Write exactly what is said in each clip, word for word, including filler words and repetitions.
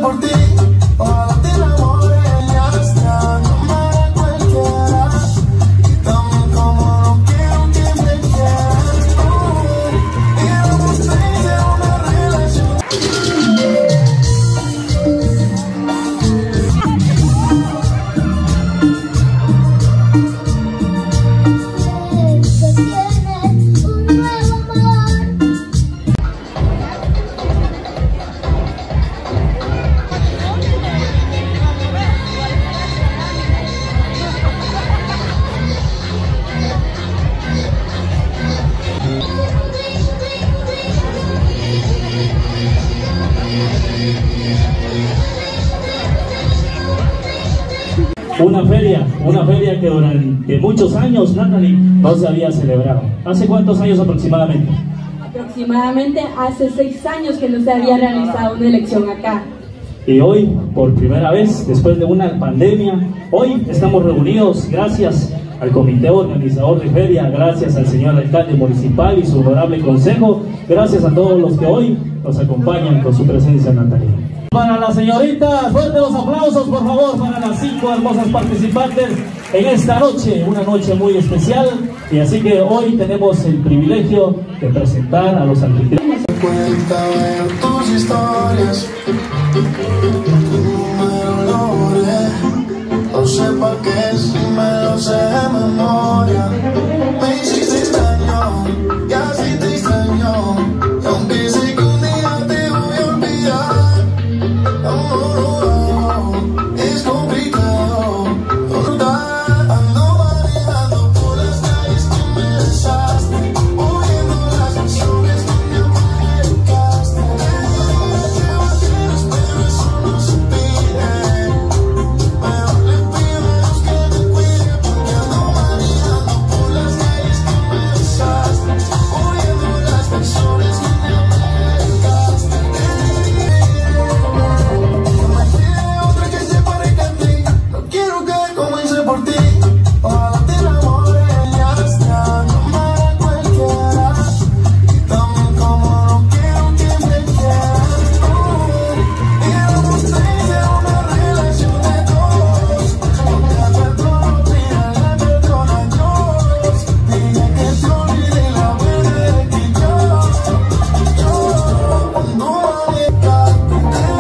por ti, ojalá te enamores. Ya está, no me da cualquiera. Y también como no quiero que me quieras tú. Y éramos seis de una relación. Una feria, una feria que durante muchos años, Natalie, no se había celebrado. ¿Hace cuántos años aproximadamente? Aproximadamente hace seis años que no se había realizado una elección acá. Y hoy, por primera vez, después de una pandemia, hoy estamos reunidos gracias al comité organizador de feria, gracias al señor alcalde municipal y su honorable consejo, gracias a todos los que hoy nos acompañan con su presencia, Natalia. Para la señorita, fuerte los aplausos por favor para las cinco hermosas participantes en esta noche, una noche muy especial, y así que hoy tenemos el privilegio de presentar a los anfitriones. Cuéntame tus historias, tu número lo borré, no sé pa' qué si me lo sé de memoria. Me hiciste daño, y así te extraño, y aunque sé que un día te voy a olvidar, oh, es complicado, ando manejando por las calles que me besaste, oyendo las canciones que me americaste. Llevo tienes, pero eso no se pide. Mejor le pido a Dios que me cuide, porque ando manejando por las calles que me besaste, oyendo las canciones que me americaste. Otra que se parezca a ti, no quiero que comience por ti, ojalá te enamores. Ya está, no me da cualquiera. Y también como no quiero que me quieras tú. Y éramos seis de una relación de dos. No te perdono, pídale perdón a Dios. Dile que te olvide la vez que yo, yo cuando manejaste,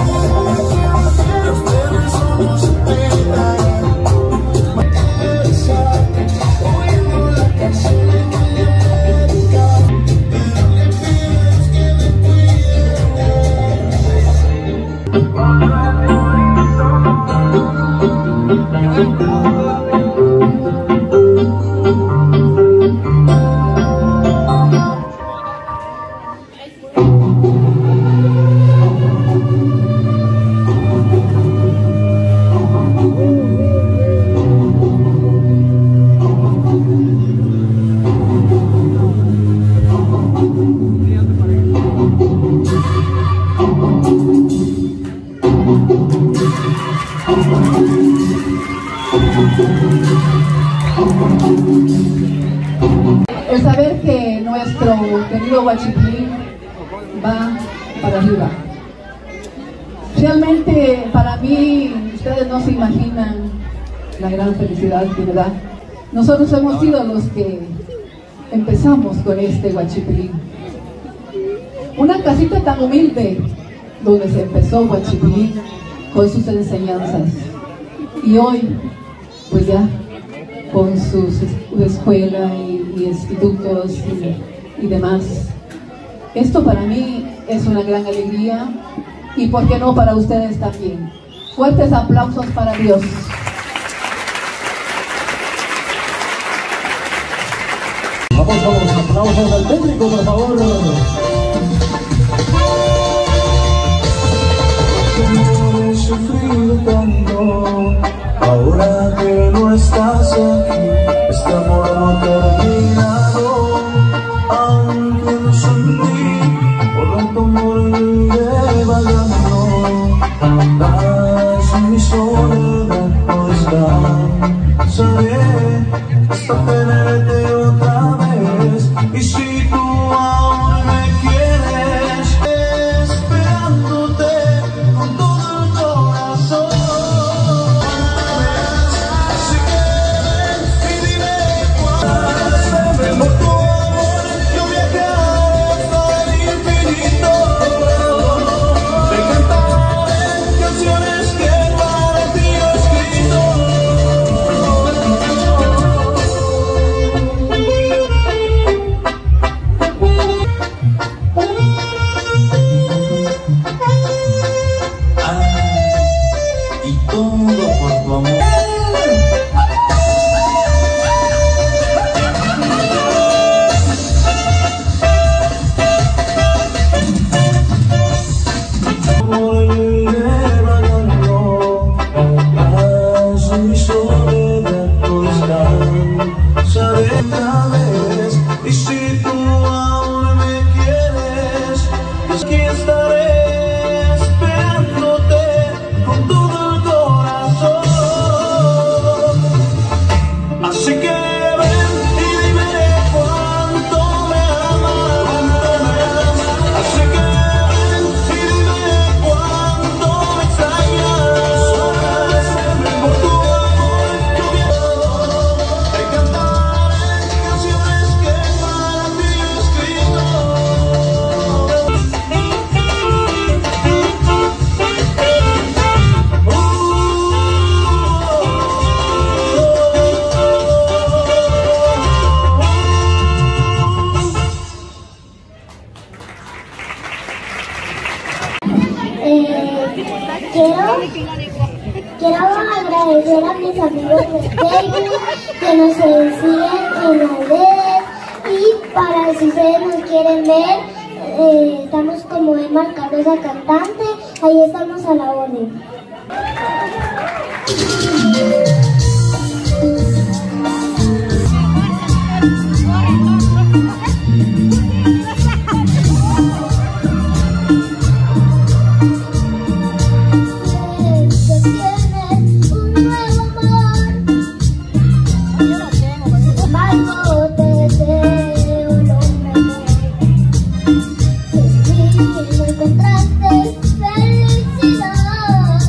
los perros no se pegan. Me besaste, oyendo las canciones que me americaste. Pero le pido a Dios que me El saber que nuestro querido Huachipilín va para arriba. Realmente para mí, ustedes no se imaginan la gran felicidad que me da. Nosotros hemos sido los que empezamos con este Huachipilín. Una casita tan humilde donde se empezó Huachipilín con sus enseñanzas. Y hoy, pues ya, con su escuela y, y institutos y, y demás. Esto para mí es una gran alegría y por qué no para ustedes también. Fuertes aplausos para Dios. Vamos con los aplausos al público, por favor. he sufrido tanto, ahora que no estás aquí, este amor no ha terminado, aunque no sentí, por tanto moriré vagando, das mi soledad no está, sabré hasta tenerte otra vez, y si tú aún me quieres, esperándote con todo el corazón. agradecer a mis amigos de Facebook que nos siguen en las redes, y para si ustedes nos quieren ver, eh, estamos como Emma Cardosa Cantante, ahí estamos a la orden. Encontraste felicidad.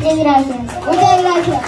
Muchas gracias. Muchas gracias.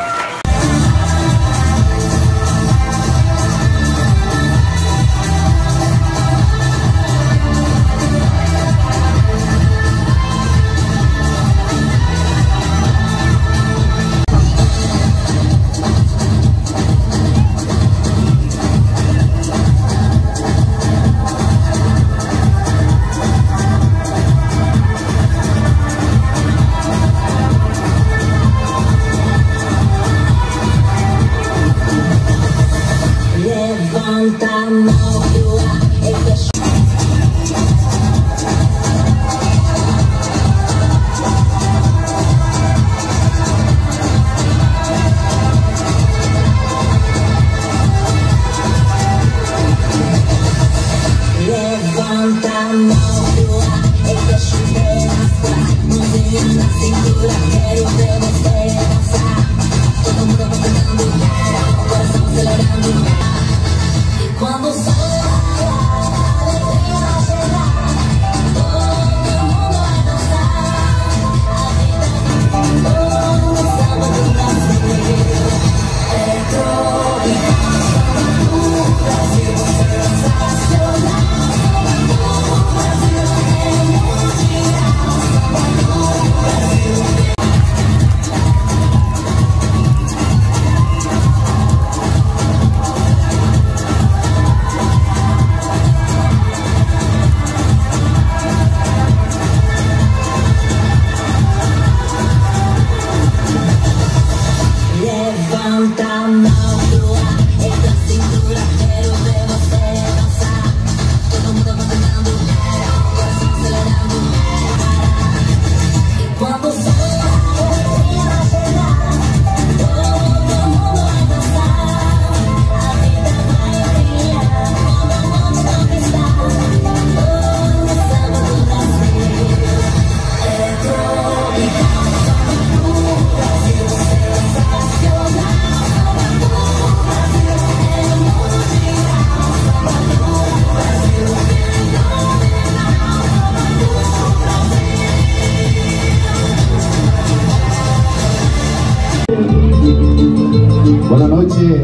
Buenas noches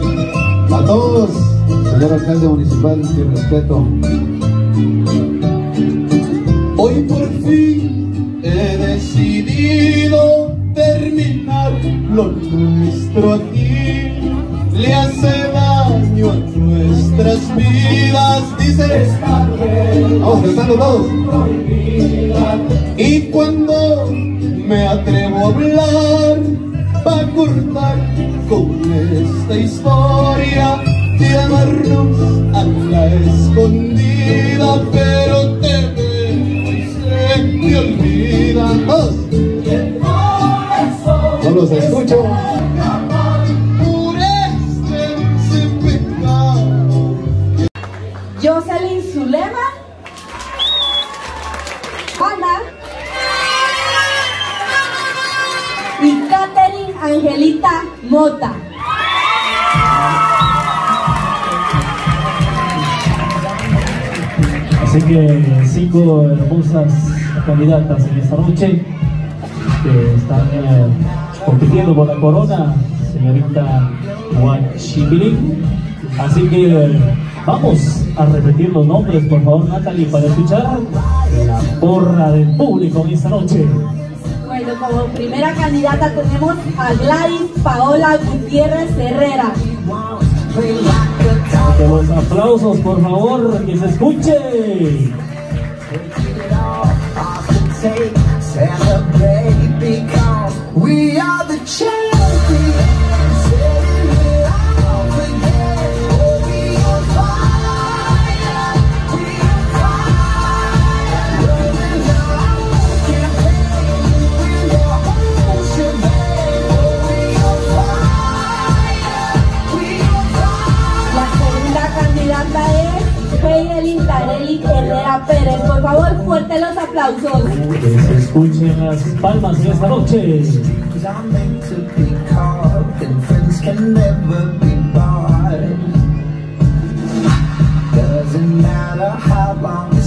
a todos, señor alcalde municipal, mi respeto. Hoy por fin he decidido terminar lo nuestro aquí. Le hace daño a nuestras vidas, dice. Vamos cantando todos. Y cuando me atrevo a hablar, va a cortar con esta historia de amarnos a la escondida, pero te veo y se me olvida. ¡Todos! No los escucho. Por este pecado. Jocelyn Zulema, Ana y Catherine Angelita Mota. Así que cinco hermosas candidatas en esta noche que están eh, compitiendo por la corona, señorita Huachipilí. Así que eh, vamos a repetir los nombres, por favor, Natalie, para escuchar la porra del público en esta noche. Bueno, como primera candidata tenemos a Gladys Paola Gutiérrez Herrera. De los aplausos, por favor, que se escuche. Heidelin Tareli Herrera Pérez. Por favor, fuerte los aplausos. Que se escuchen las palmas en esta noche.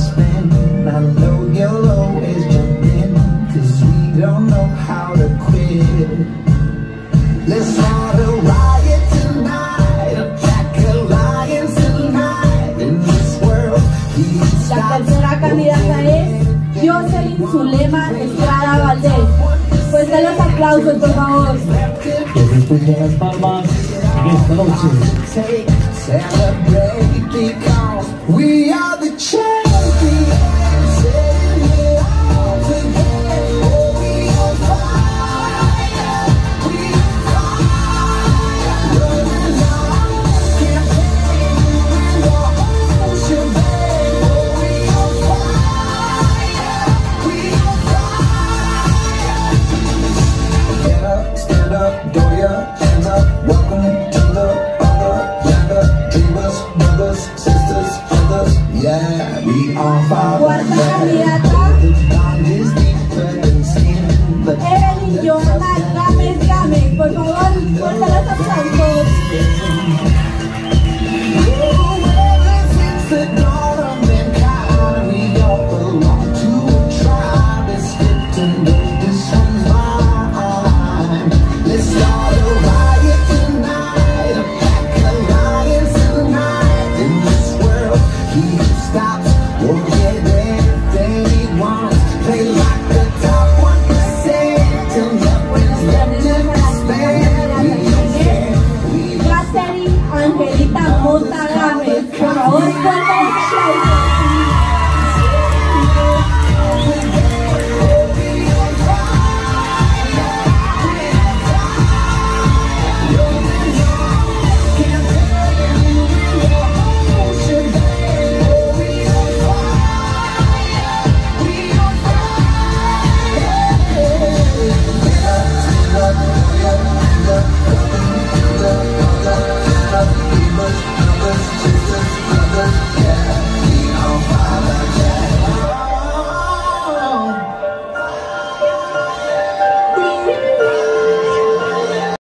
I know you'll always jump in, 'cause we don't know how to quit. Zulema Estrada Valdés. Pues de los aplausos, por favor. Que se escuchen las palmas en esta noche. Celebrate because we are the champions. Yeah, we are fine.